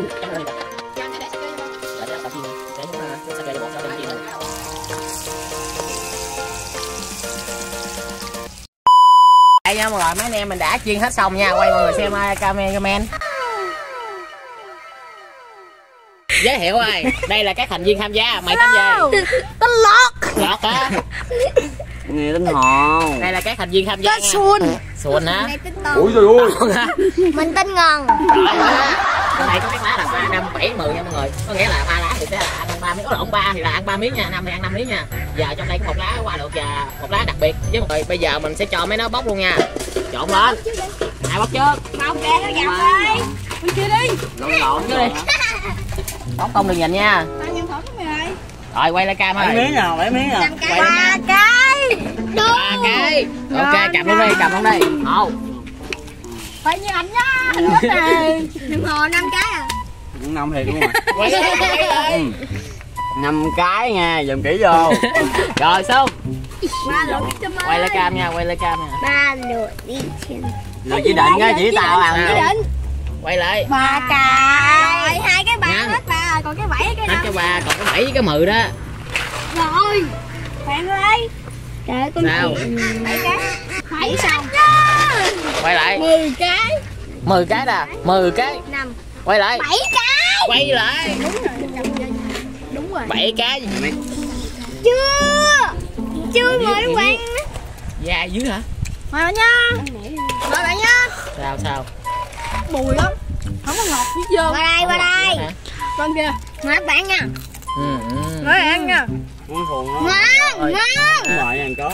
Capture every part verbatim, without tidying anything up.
Đây nha mọi người, mấy anh em mình đã chiên hết xong nha, quay mọi người xem cameraman. Giới thiệu ơi, đây là các thành viên tham gia, mày tên gì? Tên Lọt. Lọt hả? Nghe tên Hòn. Đây là các thành viên tham gia. Tên Xuân. Xuân hả? Ủi trời ơi. Mình tên Ngân. Cái này có các lá là ba, năm, bảy, mười nha mọi người. Có nghĩa là ba lá thì sẽ là ăn ba miếng, lộn ba thì là ăn ba miếng nha, năm thì ăn năm miếng nha. Giờ trong đây có một lá qua được và một lá đặc biệt với mọi người. Bây giờ mình sẽ cho mấy nó bóc luôn nha. Trộn lên. Ai bóc trước? Không kìa, nó dọc ơi. Bên kia đi. Lộn lộn chứ đi. Bóc không được nhìn nha. Rồi quay lại cam ơi. Bảy miếng nào, bảy miếng nào. Ba cái. Ba cái. Ok, cầm luôn đi, cầm luôn đi. Một. Phải như anh nhá. Anh thích này. Đừng hồ năm cái à. Năm thiệt luôn rồi. Quay lại, quay lại. Năm cái nha, dùm kỹ vô. Rồi xong. Ba lượt đi Trâm ơi. Quay lại cam nha, quay lại cam nha. Ba lượt đi Trâm. Rồi chỉ định á, chỉ tao ăn. Chỉ định. Quay lại. Ba cái. Rồi hai cái ba hết ba, còn cái bảy cái năm. năm. Cái ba, còn cái bảy với cái mười đó. Rồi. Bạn ơi. Trời ơi con sao? bảy cái. Bảy xong. Quay lại. mười cái. mười cái nè, mười cái. năm. Quay lại. bảy cái. Quay lại. Đúng rồi. Đúng rồi. bảy cái gì mày? Chưa. Chưa mời các bạn. Da dưới hả? Mời bạn nha. Mời bạn nha. Sao sao? Bùi lắm. Không có ngọt hết trơn. Qua đây, qua đây. Con kia. Mời các bạn nha. Ừ, ừ. Mời ăn nha. Ngon phồn đó. Ngon, ngon. Đúng rồi, ăn có.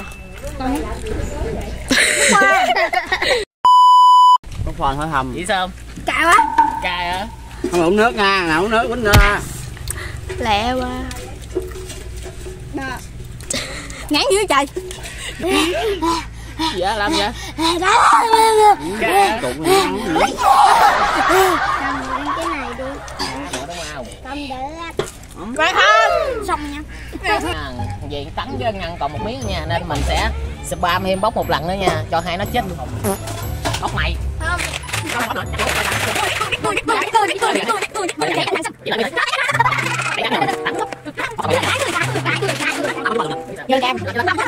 Có phòn hơi hầm. Chỉ sao? Cay quá. Cay hả? Không uống nước nha, nào uống nước quýnh ra. Lẹ quá. Ngán dữ trời. Gì á, làm gì á? Cay hả? Cụng này ngon nữa. Cầm cái này đi. Nữa đúng không? Cầm để vậy không? Xong nha. Vì Tấn với Ngân còn một miếng nha, nên mình sẽ spam thêm bóc một lần nữa nha, cho hai nó chết luôn. Bóc mày. Không. Vô cam.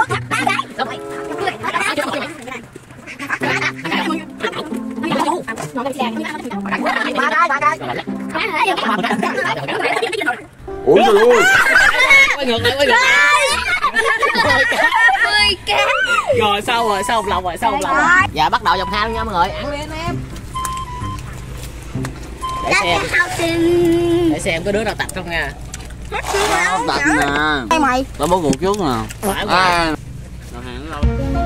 Ủa trời ơi. Quay ngược lại, quay ngược lại. mười cái. Rồi xong rồi, xong lòng rồi, xong lòng rồi. Dạ bắt đầu vòng hai luôn nha mọi người, ăn đi anh em. Để xem. Để xem có đứa nào tập không nha. Tao tập nè. Đây mày. Tao bố cuộc trước nè. Phải À. Đầu hàng đâu?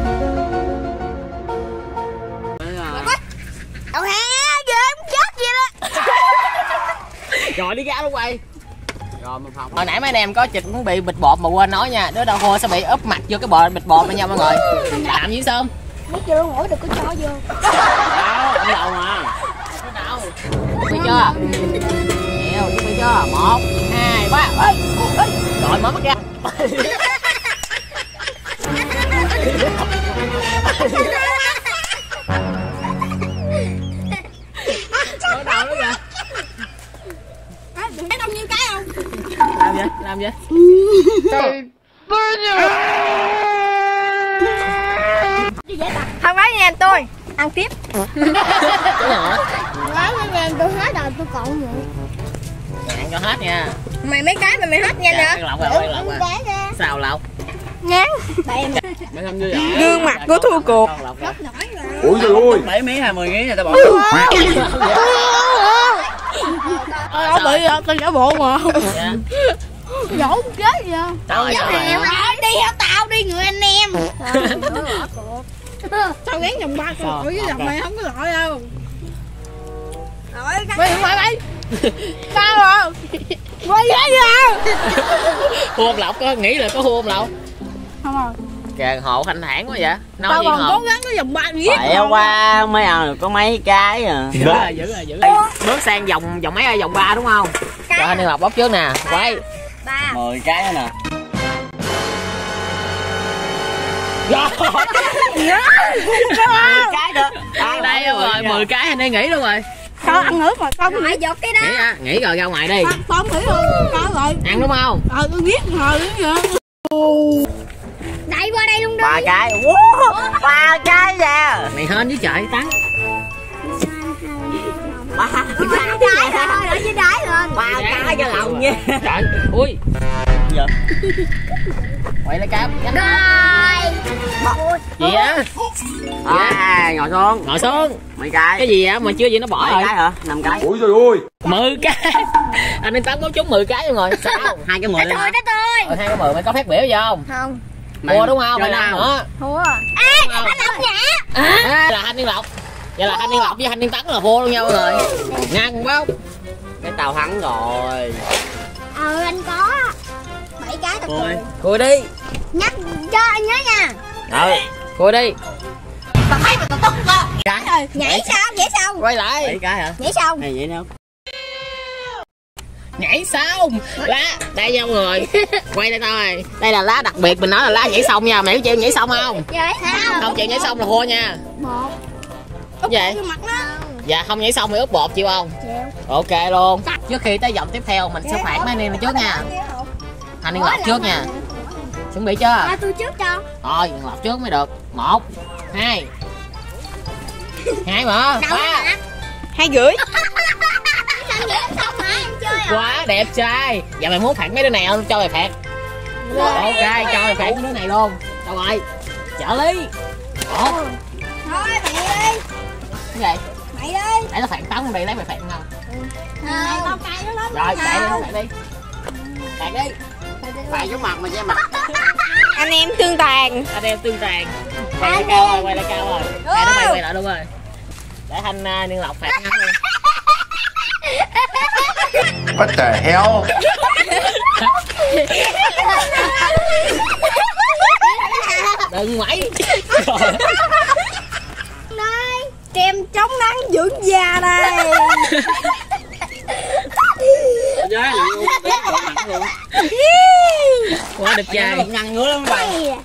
Đầu hàng giờ em chết gì đó. Rồi đi ra luôn quay. Rồi mình phòng. Hồi nãy mấy anh em có chịch cũng bị bịch bột mà quên nói nha, đứa đầu khô sẽ bị úp mặt vô cái bột bịch bột này nha mọi người. Làm gì Sơn? Biết chưa ngủ được có cho vô. Đâu, ở đâu mà. Đâu. Biết chưa? Nhiều, biết chưa? Một, hai, ba. Ê, ê. Rồi mở mắt ra. Ở đâu nữa kìa? Thấy bao nhiêu cái không? Làm gì? Làm gì? Không phải nha tôi ăn tiếp. Cái nhỏ. Nói với nha tôi hết rồi tôi còn nữa. Ăn cho hết nha. Mày mấy cái mà mày hết nha nè. Lọc rồi, quay lọc rồi. Sao lọc? Ngán. Mấy thăm vui vậy? Gương mặt của thua cuộc. Ủa trời ơi. bảy miếng hay mười miếng rồi tao bỏ. Tao bị tao giả bộ mà. Dạ. Dỗ chết vậy. Trời ơi. Đi theo tao đi người anh em. Tao gán vòng ba con với vòng này không có lỗi đâu. Rồi, mày mày mày. Sao rồi? Quay ra giờ. Hôn lọc có nghĩ là có hôn lọc. Không rồi. Kìa hộ thanh thản quá vậy. Nói Tao gì còn hồn? cố gắng cái vòng ba viết. Phải qua mới ăn được có mấy cái à. Dữ rồi, dữ rồi, dữ rồi. Bước sang vòng vòng mấy ơi, vòng ba đúng không? Cho anh đi học bóc trước nè. Quay. Ba. mười cái nè. Rồi. mười cái nữa. Ăn đây luôn rồi, mười cái anh đi nghỉ luôn rồi. Sao ăn nữa mà con hãy giọt cái đó. Nghỉ á, nghỉ rồi ra ngoài đi. Con thử luôn, con rồi. Ăn đúng không? Ờ, tôi biết rồi đúng vậy. Đẩy qua đây luôn đi. Ba cái. Ba cái nè. Mày hên với trời Tấn. Ba Ba cái thôi, đợi với đáy lên. ba cái cho lòng nha. Trời, ui. Dạ. Quậy lại cam. Rồi. Gì á? À, ngồi xuống. Ngồi xuống. Mấy cái. Cái gì á mà chưa gì nó bỏ Mấy rồi. cái hả? Năm cái. Ui trời ơi. mười cái. Anh nên Tấn bố trúng mười cái luôn rồi. Sao? Hai cái mười. Thôi đó tôi. Ờ, hai cái mười mày có phát biểu gì không? Không. Thua đúng không? Mày làm nữa. Thua. Ê, anh Lộc nhẹ. À, là Thanh Niên Lộc. Vậy là Thanh Niên Lộc với Thanh Niên Tấn là thua luôn nhau mọi người. Ngang cùng không? Cái tao thắng rồi. Ờ, anh có. Bảy cái tao Thôi. Cùi đi. nhắc cho anh nhớ nha. Rồi, cùi đi. Tao thấy mày tao tức quá. Rồi, nhảy sao? Nhảy sao? Quay lại. Bảy cái hả? Nhảy sao? Hay vậy đâu. Nhảy xong lá đây nha mọi người. Quay đây thôi, đây là lá đặc biệt mình nói là lá nhảy xong nha. Mày có chịu nhảy xong không? Nhảy sao? Không chịu nhảy xong là thua nha. Một. Vậy Mặt nó. dạ không nhảy xong thì ướp bột chịu không? Chịu. Ok luôn. Trước khi tới vòng tiếp theo mình sẽ phạt mấy anh em này trước nha. Thanh Niên Lộc trước nha. Chuẩn bị chưa? À, tôi trước cho. Rồi Lộc trước mới được. Một hai hai mà ba Hai rưỡi. Xong hả? Em chơi à? quá đẹp trai. Giờ mày muốn phạt mấy đứa này không? Cho mày phạt. Ok cho mày phạt mấy đứa này luôn. Đâu rồi trợ lý. Một. Thôi mày đi. Cái gì? Mày đi. Để nó phạt Tấn đi lấy mày phạt không? Mày tao cay nó lắm. Rồi chạy đi phạt đi. Phạt đi. Phải chút mặt mà che mặt. Anh em tương tàn. Anh em tương tàn. Quay lại cao rồi, quay lại cao rồi. Hai đứa bay quay lại luôn rồi. Để Thanh uh, Niên Lộc phạt ngắn luôn. What the hell? Đừng quẩy. Đây, kem chống nắng dưỡng da đây. Giá luôn. Mặt luôn. Quá đẹp trai. Nó nhăn ngứa lắm mày.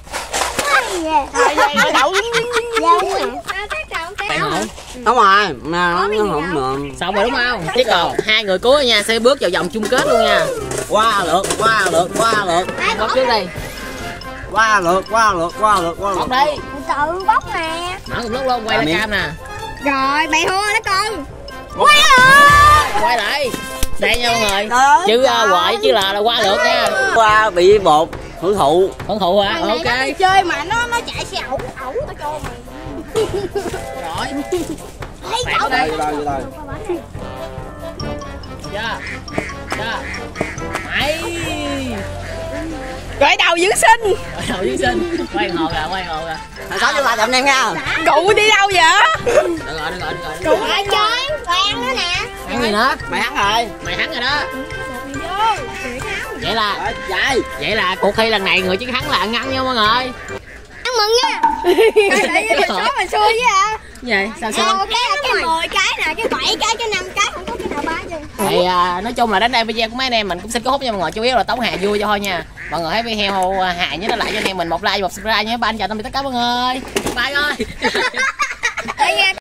Ở đậu dính dính dính dính. Bạn hổ. Đúng rồi, mà nó không được. Xong rồi đúng không? Tiếp tục hai người cuối nha sẽ bước vào vòng chung kết luôn nha. Qua lượt, qua lượt, qua lượt. Bóc trước đi. Qua lượt, qua lượt, qua lượt, qua lượt. Bóc đi. Tự bóc nè. Mở cùng lúc luôn, quay lại cam nè. Rồi, mày thua đó con. Quay Quay lại. Đây nha mọi người. Chứ uh, quậy chứ là là qua lượt nha. Qua bị bột hưởng thụ. Hưởng thụ hả? Mày Ok. này chơi mà nó nó chạy xe ẩu ẩu tao cho mày. Rồi. Lấy Phạt cậu. đi. Đây, đây, đây. Chưa. Chưa. Mày. Gửi đầu dưỡng sinh. Rồi đầu dưới sinh. Quay hồ kìa, quay hồ kìa. Hồi sáu chúng ta chậm em nha. Cụ đi đâu vậy? Được rồi, được rồi, được rồi. Cụ lại chơi. Quen nữa nè. Ăn gì nữa? Mày thắng rồi. Mày thắng rồi đó. Vô. Vậy là Chạy. vậy là cuộc thi lần này người chiến thắng là ăn Ngân nha mọi người. Ăn mừng nha. Tại vì mình số mình xui với à. Vậy sao Ờ, sao? cái cái mười cái nè, cái bảy cái, cái năm cái, không có cái nào ba chứ. Thì à, nói chung là đến đây video của mấy anh em mình cũng xin kết thúc nha mọi người, chủ yếu là tấu hài vui cho thôi nha. Mọi người thấy video hài nhớ lại cho anh em mình một like và một subscribe nhé. Ba anh chào tạm biệt tất cả mọi người. Bye ơi.